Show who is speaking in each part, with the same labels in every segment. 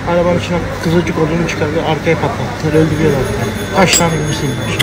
Speaker 1: Arabanın içine kızılcık olduğunu çıkardı, arkaya patlattı. Öldürüyorlar. Kaç tane birisiymiş.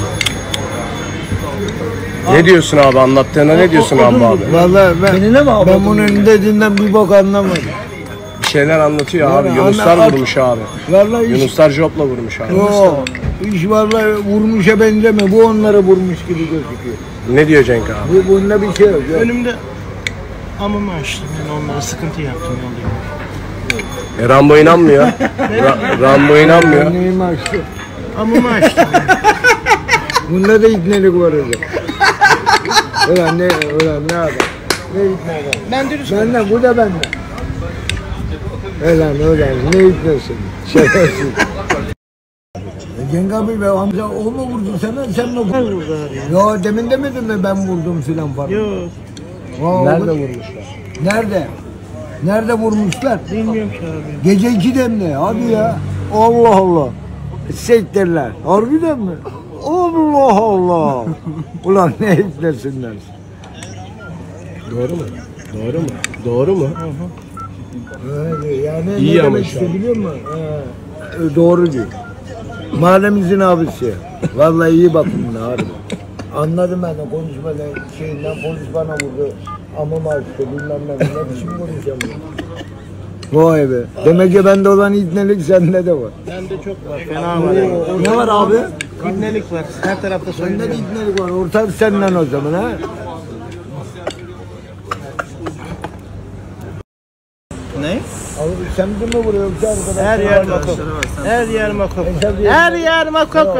Speaker 2: Ne diyorsun abi, anlattığına ne diyorsun abi?
Speaker 3: Vallahi ben bunun dediğinden bir bok anlamadım.
Speaker 2: Bir şeyler anlatıyor abi. Yunuslar vurmuş abi.
Speaker 3: Vallahi
Speaker 2: Yunuslar jopla vurmuş abi.
Speaker 3: Yok. İş vallahi vurmuşa benzeme. Bu onları vurmuş gibi gözüküyor.
Speaker 2: Ne diyor Cenk abi?
Speaker 3: Bunda bir şey yok.
Speaker 1: Önümde amımı açtım. Yani onlara sıkıntı yaptım.
Speaker 2: Rambo inanmıyor. Rambo inanmıyor.
Speaker 3: Neyimi açtı?
Speaker 1: Amımı açtım.
Speaker 3: Bunda da ibnelik var öyle. Ulan ne adam? Ne ibnelik?
Speaker 1: Ben dürüst.
Speaker 3: Benden, bu da benden. Ulan ne ibnesin? Şerefsiz. Cenk abi be amca o mu vurdu sana, sen mi vurdun?
Speaker 1: Vurdu abi ya.
Speaker 3: Yo demin demedin mi ben vurdum filan falan?
Speaker 1: Yok.
Speaker 2: Nerede vurmuşlar?
Speaker 3: Nerede? Nerede vurmuşlar?
Speaker 1: Bilmiyorum ki abi.
Speaker 3: Gece 2'de mi? Hadi ya. Allah Allah. Sektirler. Harbiden mi? Allah Allah. Ulan ne eklesinler.
Speaker 2: Doğru mu? Doğru mu? Doğru mu?
Speaker 3: Evet, yani
Speaker 2: İyi
Speaker 3: ne
Speaker 2: ama
Speaker 3: demek
Speaker 2: şu an.
Speaker 3: biliyor musun? Doğru diyor. Mahallemizin abisi. Vallahi iyi bakın buna harbi. Anladım ben de konuşmadan şeyinden, polis bana vurdu. Amım açtı bilmem ne biçim konuşacağım. Vay be. Demek ki bende olan ibnelik sende de var.
Speaker 1: Bende çok var. Fena var yani.
Speaker 3: Ne var abi?
Speaker 1: İbnelik var. Her tarafta
Speaker 3: Sende de
Speaker 1: söylüyorum.
Speaker 3: ibnelik var. Ortak senden o zaman ha.
Speaker 1: Ne?
Speaker 3: Abi sen de mi vuruyorsun arkadaşlar?
Speaker 1: Her yer makok. Her yer makok. Her yer makok.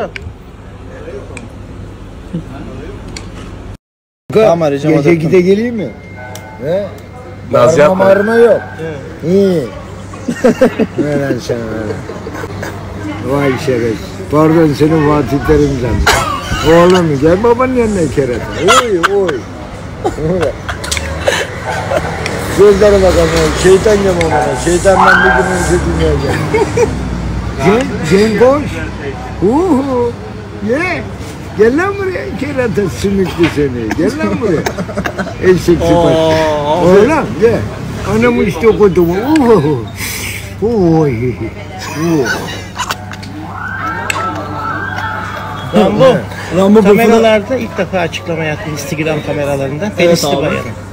Speaker 3: Tamam arayacağım. Gece 2'de geleyim mi? He?
Speaker 2: Naz yapma.
Speaker 3: Bağırma yok. İyi. Ne lan sen öyle. Vay şeref. Pardon senin Fatih Terim'den. Oğlum gel babanın yanına kerata. Oy. Gözlere bakalım. Şeytan yem bana. Şeytandan bir gün önce dünyaya gel. Cenk koş. Ye. Gel lan buraya kerata sümüklü seni. Gel lan buraya. Eşek sıfat. Oğlum gel. Anamı işte okudum. Oy.
Speaker 1: Rambo kameralarda ilk defa açıklama yaptı Instagram kameralarında. Felisli bayanı.